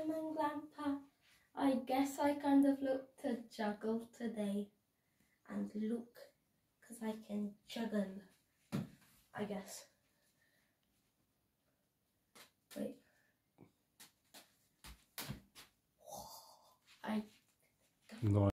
and Grandpa. I guess I kind of look to juggle today. And look, because I can juggle, I guess. Wait. No.